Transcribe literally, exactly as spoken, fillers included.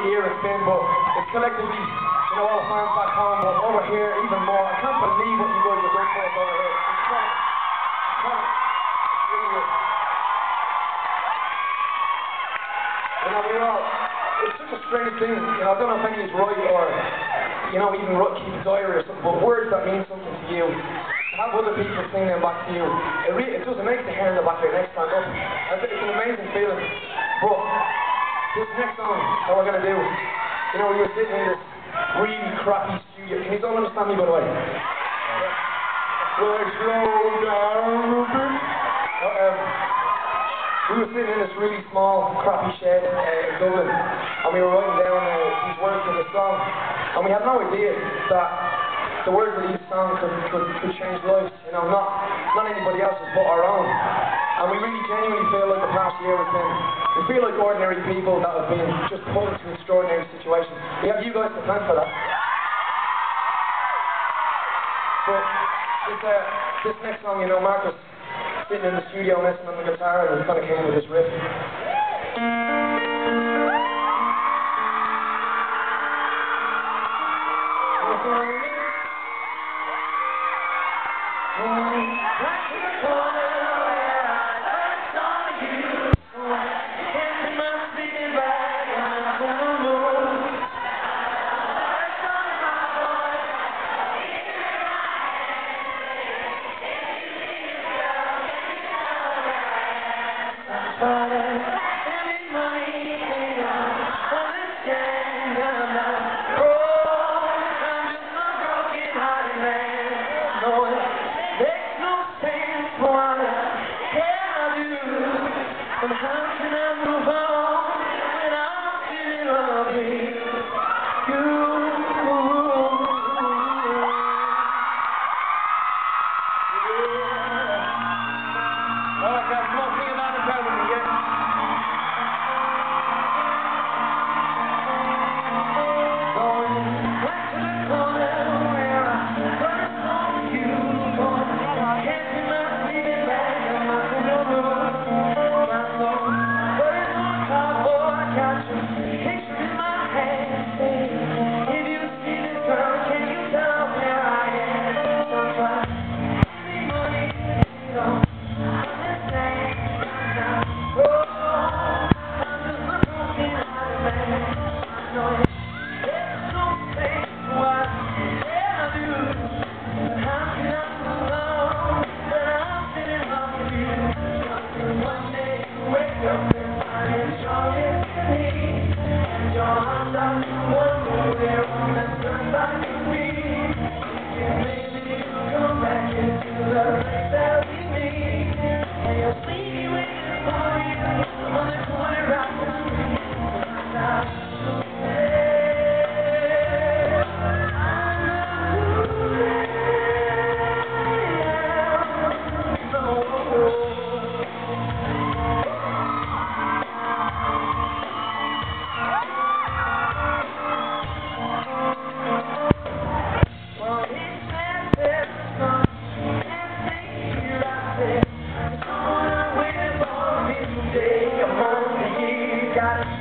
a year it's been, but it's collectively, you know, all the fans back home, but over here even more. I can't believe what you guys are doing for us over here. It's incredible. Incredible. It really is. You know, we're all, it's such a strange thing, you know, I don't know if any is right or, you know, even keep a diary or something, but words that mean something to you, have other people sing them back to you, it, really, it does, it makes the hair on the back of your neck stand up. It's an amazing feeling. But this next song that we're going to do, you know, we were sitting in this really crappy studio. Can you all understand me, by the way? Well, slow down a bit. Um, we were sitting in this really small, crappy shed uh, in Dublin, and we were writing down uh, these words for the song, and we had no idea that the words of these songs could, could, could change lives, you know, not, not anybody else's but our own. And we really genuinely feel like the past year has been, we feel like ordinary people that have been just put into extraordinary situations. We have you guys to thank for that. But this, uh, this next song, you know, Marcus sitting in the studio messing on the guitar and he kind of came with this riff. And how can I move on when I'm feeling lonely? You. Yeah. All right, guys, come on, sing it loud and proud with me, yeah? Going back to the corner where I first saw you. Can't see my feet back in my room. Got it.